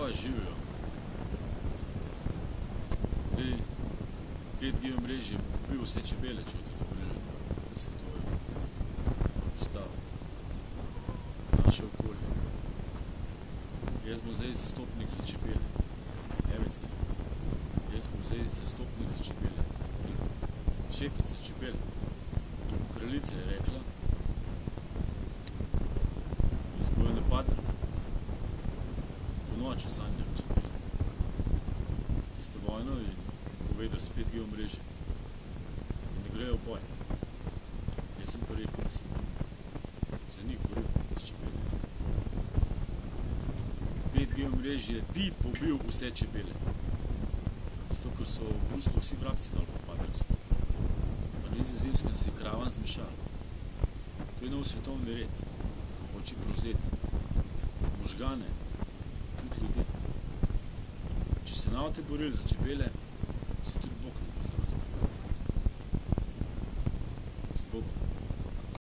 Živijo. Zdaj, 5G omrežje bi vse čebele, če bodo dovolili, da se to postavi v naše okolje. Jaz bom zdaj zastopnik za čebele. Evice. Jaz bom zdaj zastopnik za čebele. Šefica čebel. Kraljica je rekla, da se bojo napadli. Po noču sanjam čebele. Da ste vojno in povedali s 5G omrežje. In da grejo v boj. Jaz sem pa rekel, da sem za njih boril s čebele. 5G omrežje bi pobil vse čebele. Zato, ker so v Bruslu vsi vrabci dal popadali s to. Pa na Nizozemskem se je kravan zmešal. To je nov svetovni red, ko hoče prevzeti možgane, tudi ljudi. Če se ne boste borili za čebele,